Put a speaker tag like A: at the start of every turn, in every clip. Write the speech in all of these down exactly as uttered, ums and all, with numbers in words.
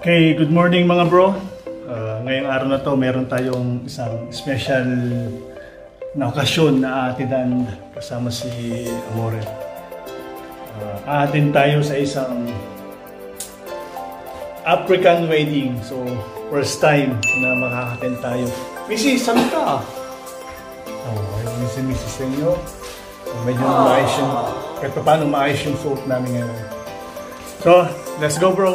A: Okay, good morning mga bro. Uh, ngayong araw na to, meron tayong isang special na okasyon na aatidan kasama si Amore. Uh, aatin tayo sa isang African wedding. So, first time na makakaten tayo. Missy, saan ka? Oh, ayun si Missus sa inyo. Medyo maayos yung, kahit pa paano maayos yung suot namin ngayon. So, let's go bro!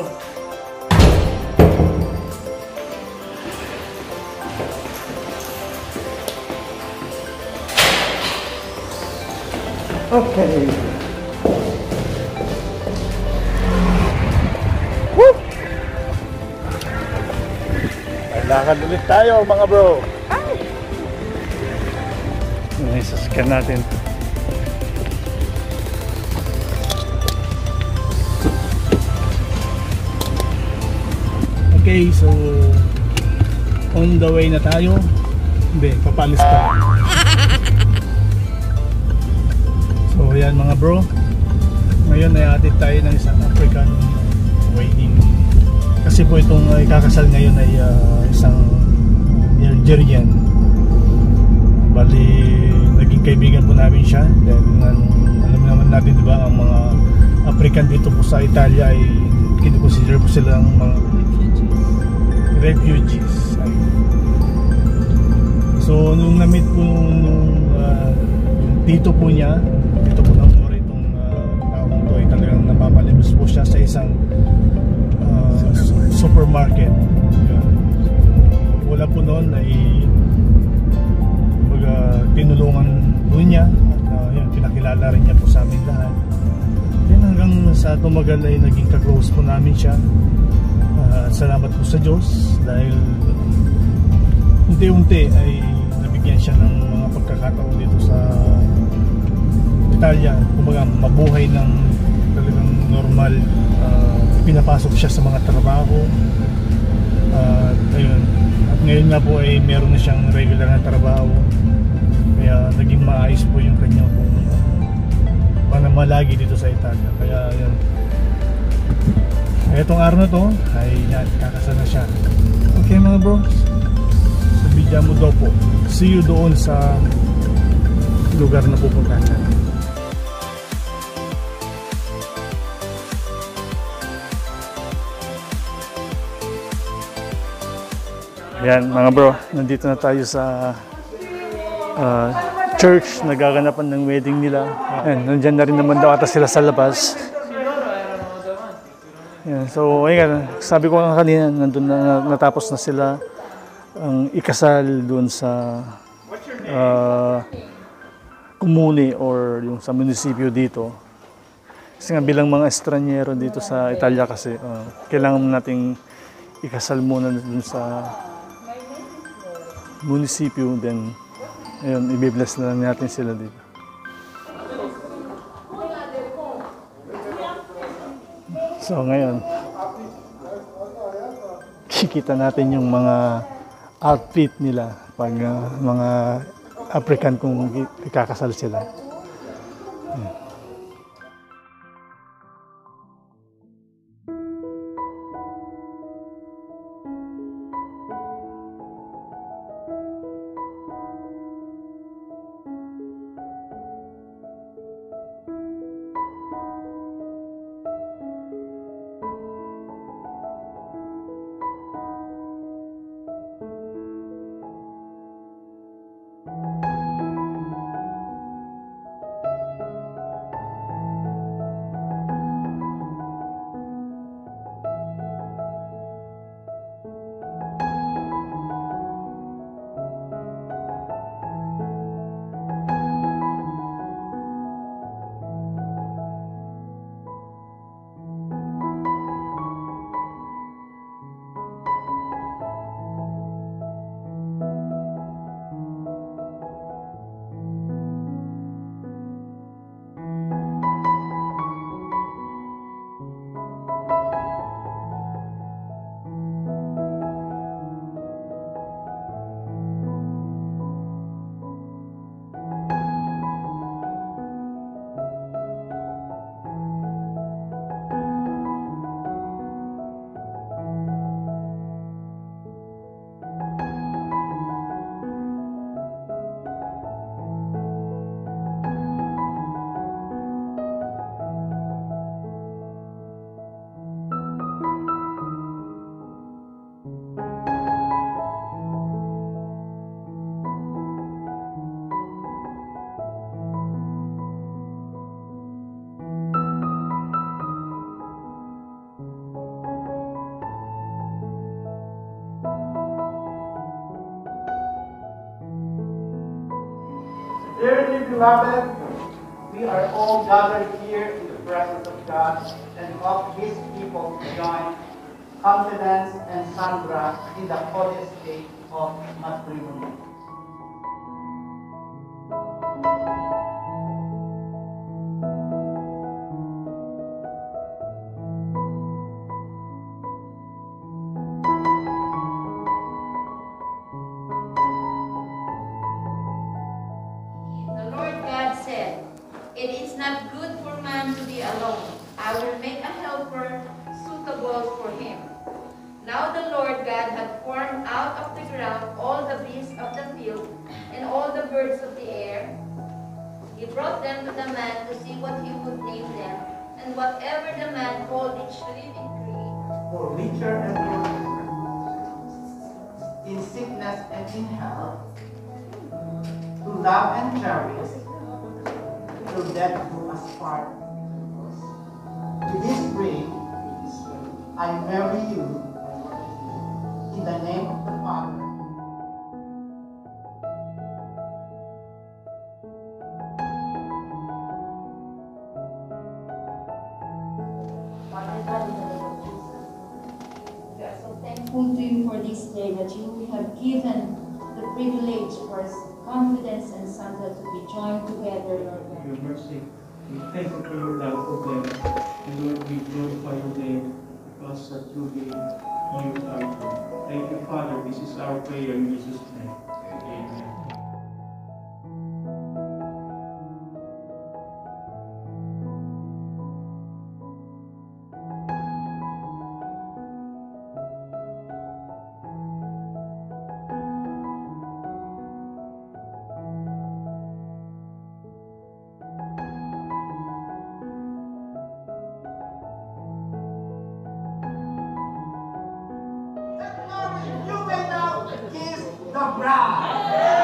A: Okay. Woo! Lakad ulit tayo mga bro. Ay! Sasakyan natin. Okay, so on the way na tayo. Hindi, papalis pa. So yan mga bro, ngayon ay atid tayo ng isang African wedding. Kasi po itong uh, ikakasal ngayon ay uh, isang Nigerian. Bali, naging kaibigan po namin siya. Dahil um, alam naman natin diba, ang mga African dito po sa Italia ay kinoconsider po silang mga refugees. So nung na-meet po nung uh, dito po niya, dito po ng Amore itong uh, taong to ay talagang napapalibos po siya sa isang uh, supermarket. Yan. Wala po noon ay baga, tinulungan po niya at uh, yan, pinakilala rin niya po sa amin lahat. Yan, hanggang sa tumagal ay naging ka-close po namin siya. Uh, salamat po sa Diyos dahil unti-unti ay nabigyan siya ng mga pagkakataon dito sa Italia, kumbaga mabuhay ng talagang normal. Uh, pinapasok siya sa mga trabaho uh, at ayun, at ngayon nga po ay meron na siyang regular na trabaho, kaya naging maayos po yung kanyang uh, panamalagi dito sa Italia. Kaya yan, itong araw na to ay yan, kakasal na siya. Okay mga bro, sabihan mo daw po, see you doon sa lugar na pupuntahan natin. Yan mga bro, nandito na tayo sa uh, church, nagaganapan ng wedding nila. Yan, nandyan na rin naman daw ata sila sa labas. Yan, so ayun, sabi ko nga kanina, nandun na, natapos na sila ang ikasal doon sa uh, komune or yung sa munisipyo dito. Kasi nga bilang mga estranyero dito sa Italia kasi uh, kailangan nating ikasal muna doon sa munisipyo, then ayun, i-bless na lang natin sila dito. So ngayon, kikita natin yung mga outfit nila pag uh, mga African kung ikakasal sila. Ayan.
B: Dearly beloved, we are all gathered here in the presence of God and of His people to join Confidence and Sandra in the holy state of matrimony.
C: It is not good for man to be alone. I will make a helper suitable for him. Now the Lord God had formed out of the ground all the beasts of the field and all the birds of the air. He brought them to the man to see what he would name them, and whatever the man called each living creature.
B: For richer and richer, in sickness and in health, to love and cherish, till death do us part. To this ring, I marry you in the name of the Father,
C: Father God, in the name of Jesus, we are so thankful to you for this day that you have given the privilege for Confidence and Sandra to be joined together, Lord God.
D: Your mercy. We thank you for your love for them. And Lord, we glorify your name because that you gave you our God. Thank you, Father. This is our prayer in Jesus' name. Amen.
B: you may now kiss the bride.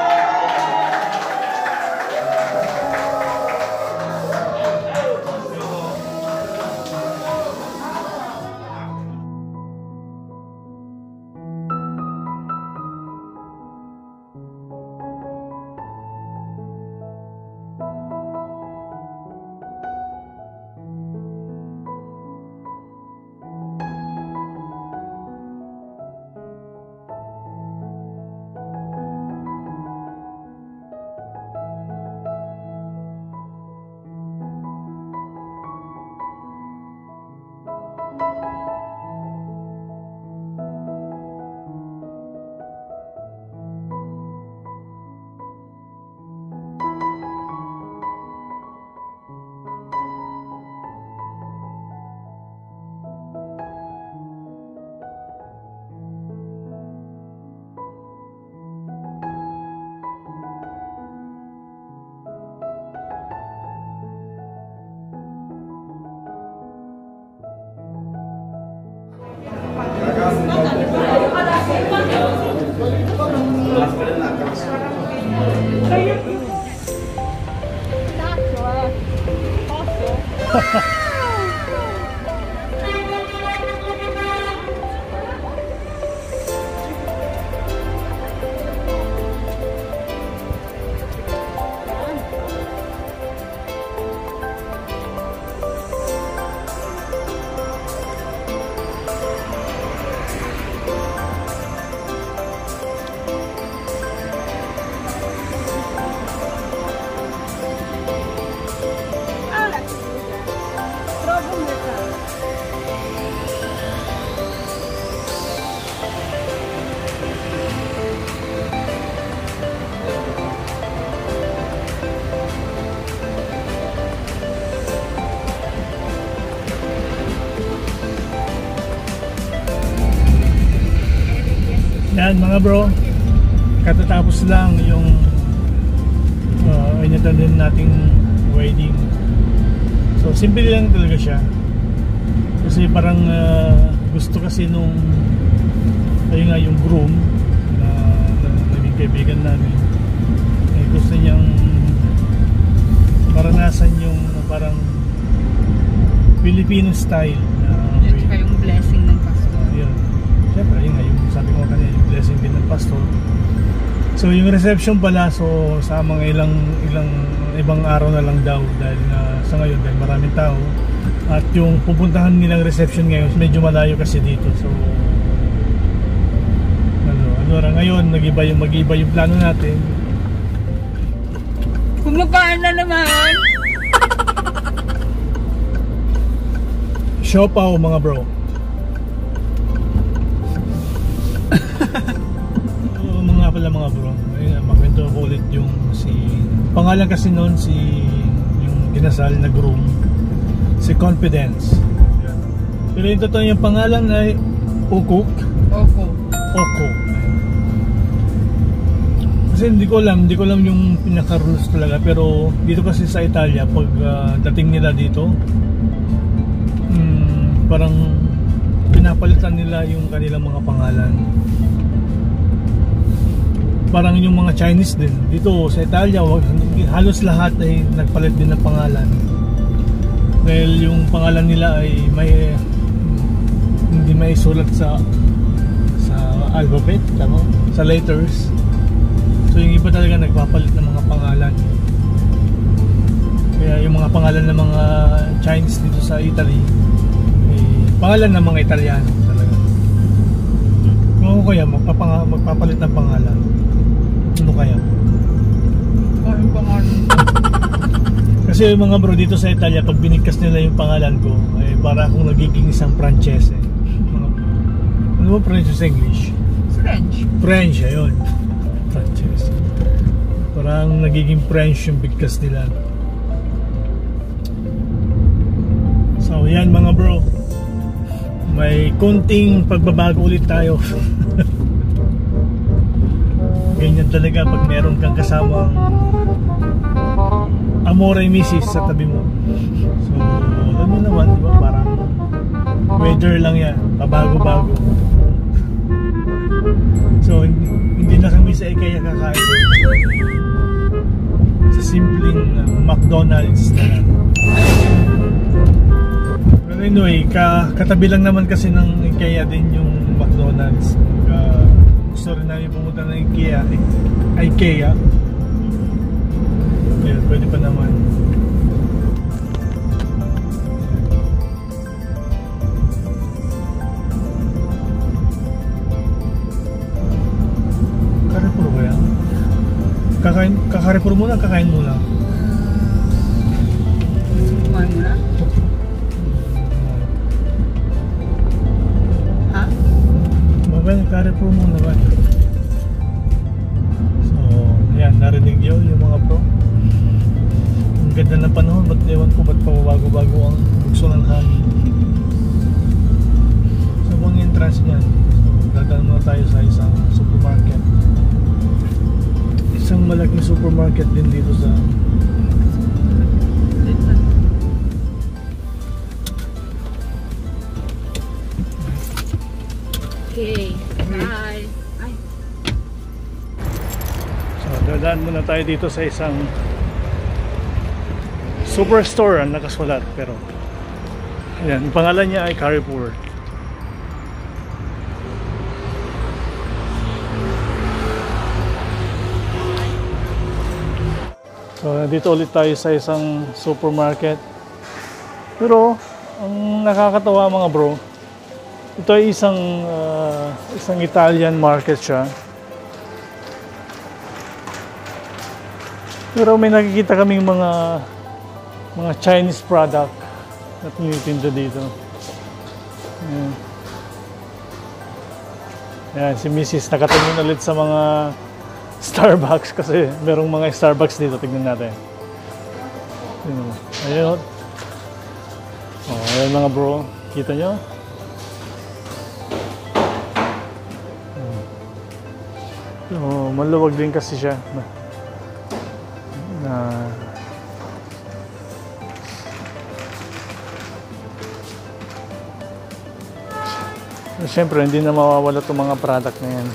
A: Yan mga bro, katatapos lang yung uh, inatan din nating wedding. So simple lang talaga siya. Kasi parang uh, gusto kasi nung ayun nga yung groom na, na naging kaibigan namin, eh, gusto niyang maranasan yung parang Filipino style na
E: at saka yung blessing ng pastor.
A: Yun. Siyempre, yun nga, yung sabi ko kanina, yung blessing din ng pastor. So yung reception pala, so sa mga ilang ilang ibang araw na lang daw dahil uh, sa ngayon dahil maraming tao. At yung pupuntahan nilang reception ngayon medyo malayo kasi dito. So ano, ano ra ngayon, nag-iba yung mag-iba yung plano natin.
E: Kumakain na naman.
A: Siopaw mga bro. So, mga pala mga bro. Ayun, makwento ko ulit yung si pangalan kasi noon si yung kinasal na groom, si Confidence. Pero yung totoo yung pangalan ay Ukuk.
E: Opo.
A: Oko. Kasi hindi ko alam, hindi ko alam yung pinaka-rules talaga. Pero dito kasi sa Italia, pag uh, dating nila dito, hmm, parang pinapalitan nila yung kanilang mga pangalan. Parang yung mga Chinese din. Dito sa Italia, halos lahat ay nagpalit din ng pangalan. Dahil yung pangalan nila ay may hindi may sulat sa sa alphabet, tama? Sa letters. So yung iba talaga nagpapalit ng mga pangalan. Kaya yung mga pangalan ng mga Chinese dito sa Italy ay pangalan ng mga Italiano talaga. Kung ako kaya magpapang magpapalit ng pangalan, ano kaya?
E: Ang pangalan.
A: Kasi yung mga bro dito sa Italia, pag binigkas nila yung pangalan ko, ay para akong nagiging isang Francese. Mga, ano ba French sa English?
E: French.
A: French, ayun. Francese. Parang nagiging French yung bigkas nila. So yan mga bro, may konting pagbabago ulit tayo. Ganyan talaga pag meron kang kasamang amore misis sa tabi mo. So alam mo naman, di ba, parang weather lang yan, pabago-bago. So hindi na kami sa IKEA kakain, sa simpleng uh, McDonald's na lang. Pero anyway, ka katabi lang naman kasi ng IKEA din yung McDonald's. uh, Gusto rin namin pumunta ng IKEA IKEA yeah, pwede pa naman. Carrefour ba yan? Kakain, kaka-Carrefour muna, kakain muna.
E: Kumain mo na? Ha?
A: Babay, Carrefour muna ba? So, yan, narinig nyo yung mga pro. Ang ganda ng panahon, ba't ewan ko, ba't pabago-bago ang bukso ng hangin. So, kung yung entrance niyan, dadaan muna tayo sa isang supermarket. Isang malaking supermarket din dito sa
E: Okay. Bye. Ay.
A: So, dadaan muna tayo dito sa isang superstore ang nakasulat, pero ayan, ang pangalan niya ay Carrefour. So, dito ulit tayo sa isang supermarket. Pero ang nakakatawa mga bro, ito ay isang uh, isang Italian market siya. Pero may nakikita kaming mga mga Chinese product na tinitinda dito. Ayan. Ayan, si Missus nakatingin ulit sa mga Starbucks kasi merong mga Starbucks dito. Tignan natin. Ayun. Ayun. Oh, ayun mga bro. Kita nyo? Oh, maluwag din kasi siya. Na siyempre hindi na mawawala itong mga product na yan.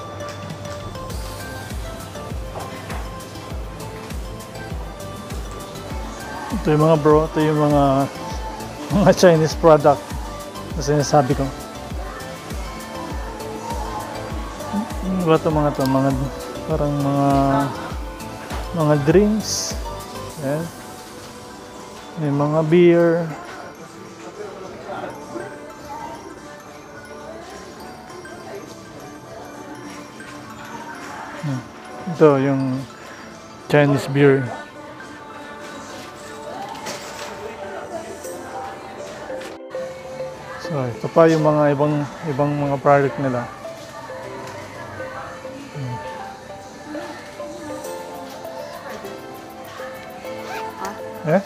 A: Ito yung mga bro, ito yung mga mga Chinese product na sinasabi ko. Ano ba ito mga ito? Mga Parang mga mga drinks. Ayan. May mga beer. Hmm. Ito yung Chinese beer. So, ito pa yung mga ibang ibang mga product nila. Hmm. Eh?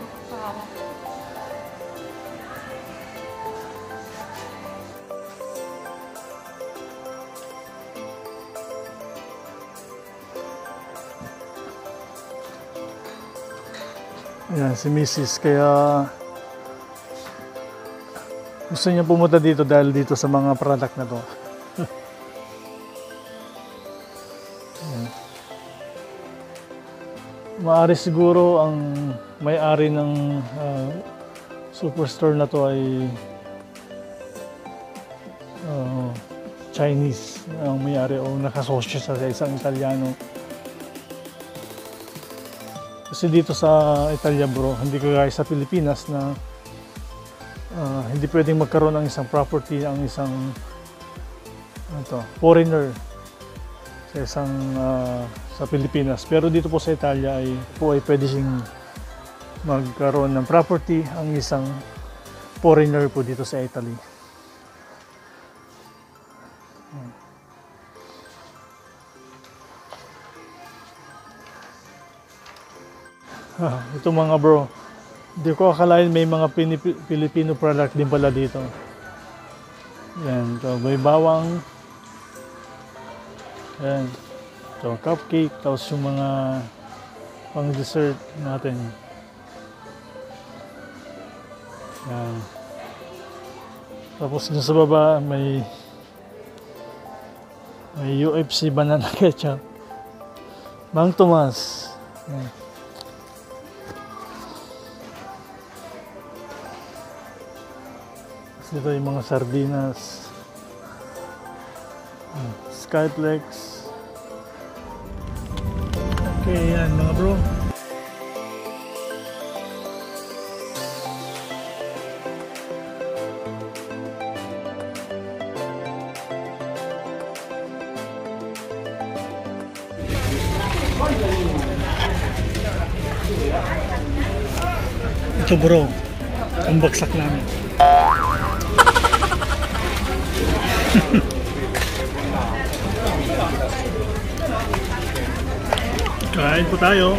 A: Ayan, si Missus Kaya gusto niya pumunta dito dahil dito sa mga product na to. Ayan. Maaari siguro ang may-ari ng uh, superstore na to ay uh, Chinese ang may-ari o nakasosyo sa isang Italiano. Kasi dito sa Italia bro, hindi kagaya sa Pilipinas na uh, hindi pwedeng magkaroon ng isang property ang isang ano to, foreigner sa isang uh, sa Pilipinas. Pero dito po sa Italia ay po ay pwede siyang magkaroon ng property ang isang foreigner po dito sa Italy. Ah, ito mga bro, hindi ko akalain may mga Pinip- Filipino product din pala dito. Yan, ito may bawang. Yan, ito cupcake, tapos yung mga pang dessert natin. Yan. Tapos dun sa baba may may U F C banana ketchup. Mang Tomas. Yan. Dito yung mga sardinas, Skyplex. Okay, yan mga bro. Ito bro, ang bagsak namin. Kain po tayo.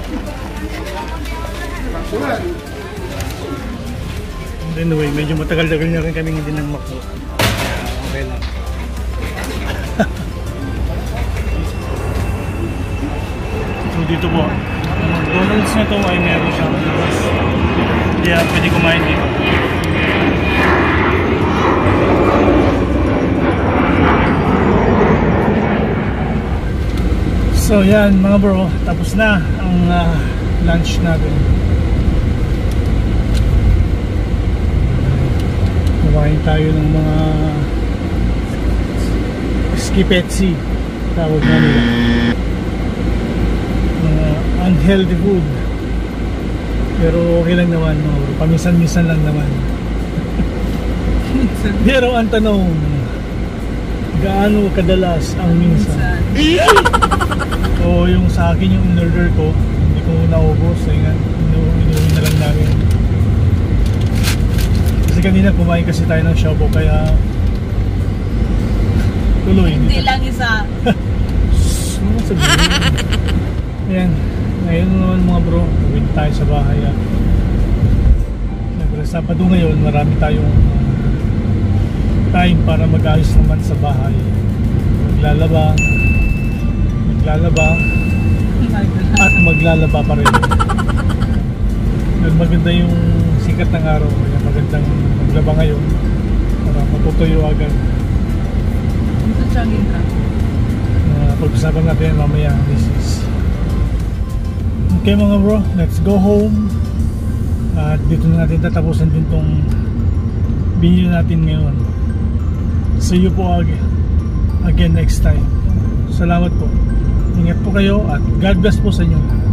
A: Anyway, medyo matagal-tagal na rin kami hindi nang makbo. Okay lang. So dito po, ang McDonald's na to ay meron siyang labas. Kaya pwede kumain dito. So yan mga bro, tapos na ang uh, lunch natin. Kumain tayo ng mga skipetsi, tawag na nila. Mga unhealthy food. Pero okay lang naman, no? Paminsan-minsan lang naman. Pero ang tanong, gaano kadalas ang minsan? So yung sa akin yung in-order ko, hindi ko naubos, kaya nga inuwi na lang namin. Kasi kanina kumain kasi tayo ng Shoppo, kaya tuloy.
E: Hindi lang isa.
A: Ano sabihin? Ayan, ngayon naman mga bro, uwi tayo sa bahay. Ah. Siyempre Sabado ngayon, marami tayong time para mag-ayos naman sa bahay. Maglalaba, maglalaba, at maglalaba pa rin. Maganda yung sikat ng araw, kaya magandang maglaba ngayon para matutuyo agad.
E: Ito jogging ka.
A: Uh, pag-usapan natin mamaya. This is okay mga bro, let's go home. At dito na natin tatapusin din tong video natin ngayon. See you po again, again next time. Salamat po. Ingat po kayo at God bless po sa inyo.